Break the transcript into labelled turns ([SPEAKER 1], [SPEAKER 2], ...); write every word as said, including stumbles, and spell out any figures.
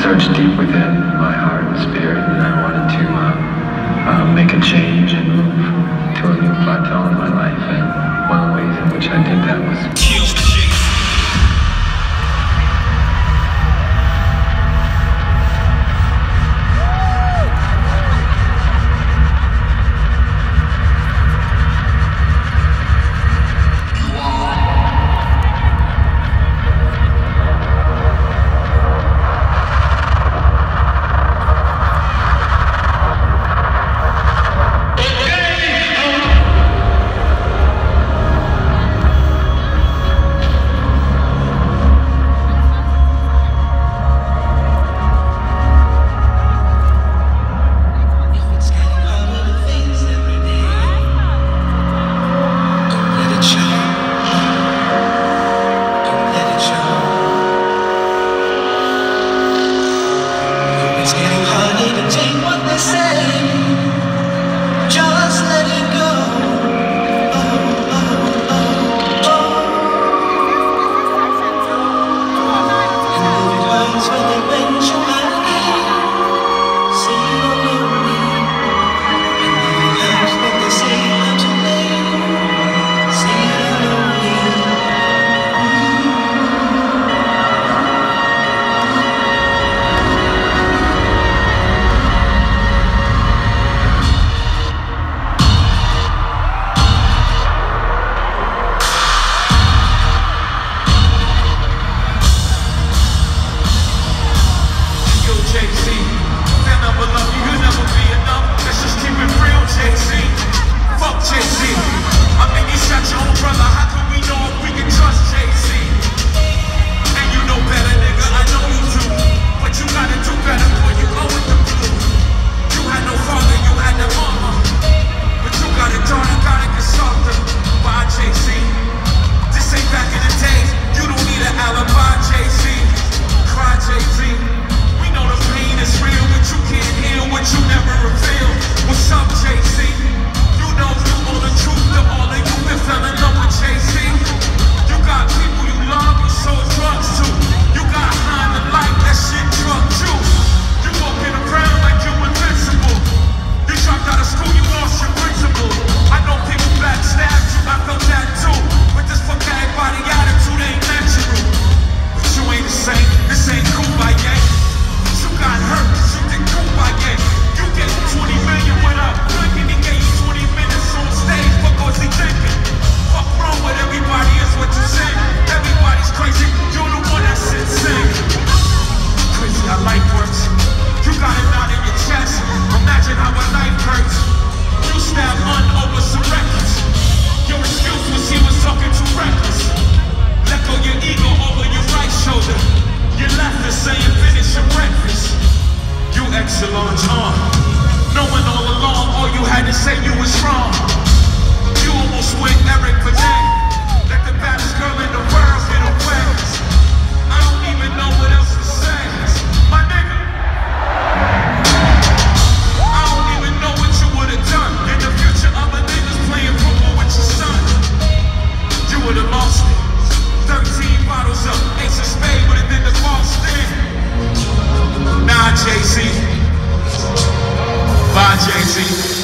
[SPEAKER 1] searched deep within my heart and spirit, and I wanted to uh, uh, make a change and move to a new plateau in my life. And one of the ways in which I did that was
[SPEAKER 2] Echelons on, knowing all along all you had to say you was wrong. You almost went Eric Benet, let the baddest girl in the world get away. I don't even know what else to say, my nigga. I don't even know what you would've done in the future. Other niggas playing football with your son, you would've lost it. Thirteen bottles of Ace of Spades would've been the false thing. Nah, Jay-Z. Bye, Jay-Z.